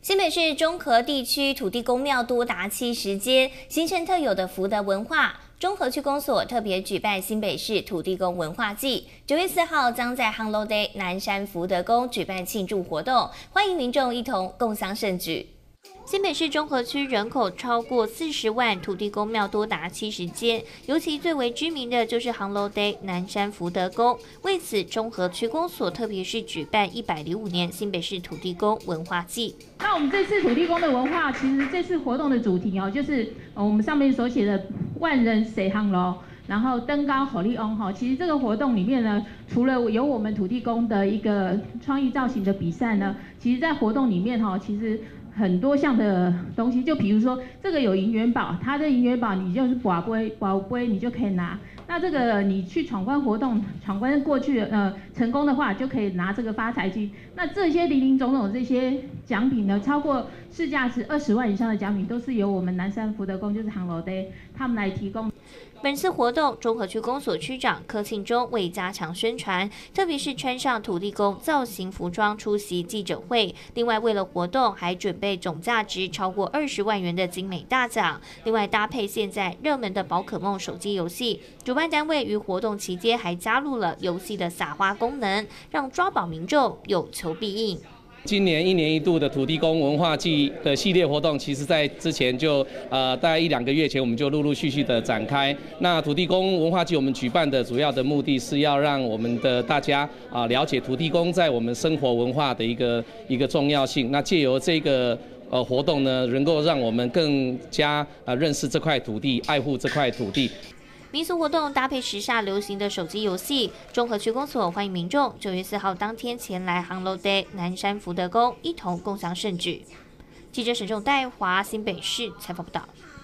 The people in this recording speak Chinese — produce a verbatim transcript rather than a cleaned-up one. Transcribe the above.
新北市中和地区土地公庙多达七十间，形成特有的福德文化。中和区公所特别举办新北市土地公文化祭，九月四号将在 Hello Day 南山福德宫举办庆祝活动，欢迎民众一同共襄盛举。 新北市中和区人口超过四十万，土地公庙多达七十间，尤其最为知名的就是 Hello Day 南山福德宫。为此，中和区公所特别是举办一百零五年新北市土地公文化祭。 那我们这次土地公的文化，其实这次活动的主题哦，就是呃我们上面所写的万人谁 Hello。 然后登高火力翁哈，其实这个活动里面呢，除了有我们土地公的一个创意造型的比赛呢，其实在活动里面哈，其实很多项的东西，就比如说这个有银元宝，它的银元宝你就是宝杯宝杯你就可以拿。那这个你去闯关活动，闯关过去呃成功的话，就可以拿这个发财金。那这些林林总总这些奖品呢，超过市价值二十万以上的奖品，都是由我们南山福德宫就是 Hello Day 他们来提供。 本次活动，中和区公所区长柯庆忠为加强宣传，特别是穿上土地公造型服装出席记者会。另外，为了活动，还准备总价值超过二十万元的精美大奖。另外，搭配现在热门的宝可梦手机游戏，主办单位于活动期间还加入了游戏的撒花功能，让抓宝民众有求必应。 今年一年一度的土地公文化祭的系列活动，其实在之前就呃大概一两个月前，我们就陆陆续续的展开。那土地公文化祭我们举办的主要的目的是要让我们的大家啊、呃、了解土地公在我们生活文化的一个一个重要性。那借由这个呃活动呢，能够让我们更加呃认识这块土地，爱护这块土地。 民俗活动搭配时下流行的手机游戏，中和区公所欢迎民众九月四号当天前来 Hello Day 南山福德宫一同共襄盛举。记者沈仲代华新北市采访报道。